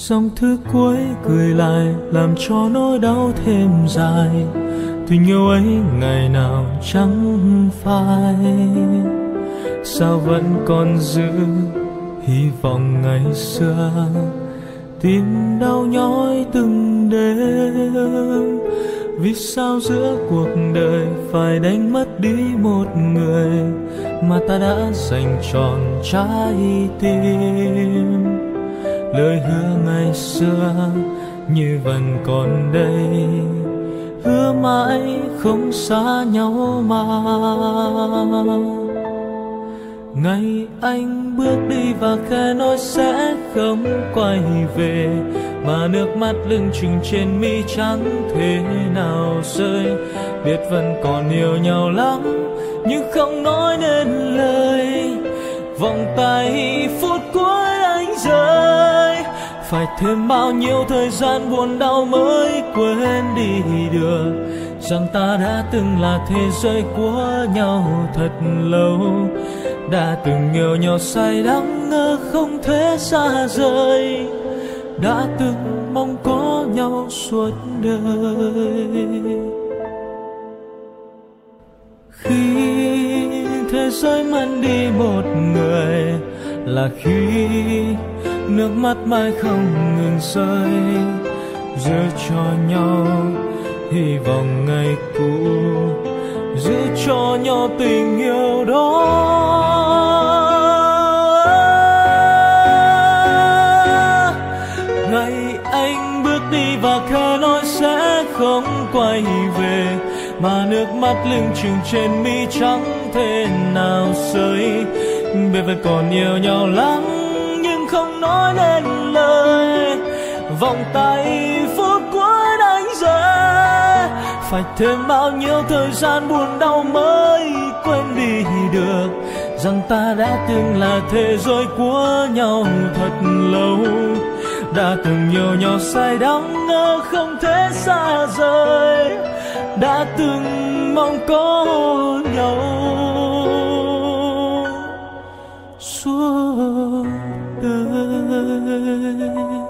dòng thư cuối gửi lại làm cho nỗi đau thêm dài. Tình yêu ấy ngày nào chẳng phai, sao vẫn còn giữ hy vọng ngày xưa. Tim đau nhói từng đêm, vì sao giữa cuộc đời phải đánh mất đi một người mà ta đã dành trọn trái tim. Lời hứa ngày xưa như vẫn còn đây, hứa mãi không xa nhau mà. Ngày anh bước đi và khẽ nói sẽ không quay về, mà nước mắt lưng chừng trên mi chẳng thể nào rơi. Biết vẫn còn yêu nhau lắm nhưng không nói nên lời, vòng tay phút cuối anh rơi. Phải thêm bao nhiêu thời gian buồn đau mới quên đi được rằng ta đã từng là thế giới của nhau thật lâu. Đã từng yêu nhau say đắm ngỡ không thể xa rời, đã từng mong có nhau suốt đời. Khi thế giới mất đi một người là khi nước mắt mãi không ngừng rơi, giữ cho nhau hy vọng ngày cũ, giữ cho nhau tình yêu đó. Ngày anh bước đi và khẽ nói sẽ không quay về, mà nước mắt lưng chừng trên mi chẳng thể nào rơi. Biết vẫn còn yêu nhau lắm nhưng không nói nên lời, vòng tay phút cuối đánh rơi. Phải thêm bao nhiêu thời gian buồn đau mới quên đi được rằng ta đã từng là thế giới của nhau thật lâu. Đã từng yêu nhau say đắm ngỡ không thể xa rời, đã từng mong có nhau suốt đời.